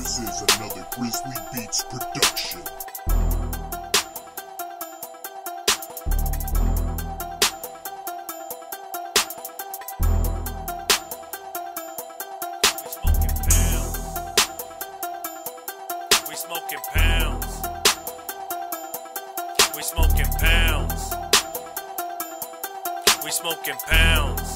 This is another Grizzly Beats production. We smoking pounds. We smoking pounds. We smoking pounds.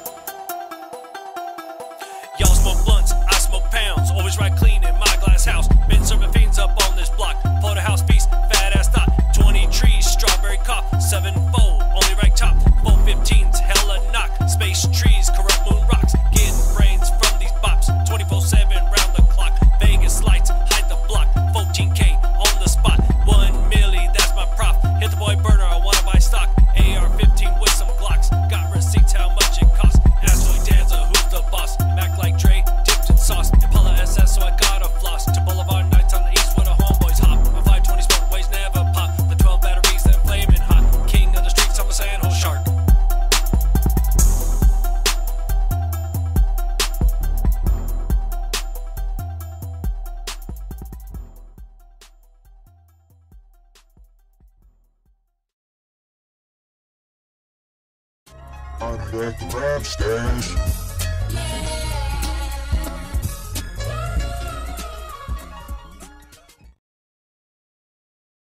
Y'all smoke blunts, I smoke pounds. Always ride clean in my glass house. Been serving fiends up on this block. Porterhouse feast, fat ass thought. 20 trees, strawberry cough. 7-fold, only right top. 415s, hella knock. Space trees, corrupt moon rocks. Getting brains from these bops. 24/7 round the clock. Vegas lights, hide the block. 14K on the spot. 1 milli, that's my prop. Hit the boy burner, I wanna buy stock. AR-15 with some Glocks. Got receipts, how much it costs. Ask Joey Danza, who's the boss? Mac like Dre, dipped in sauce. Impala SS, so I gotta floss. To Boulevard nights on the east where the homeboys hop. My 520 smoke ways never pop. The 12 batteries, then flaming hot. King of the streets, I'm a San Jose shark. I'm at the rap stash.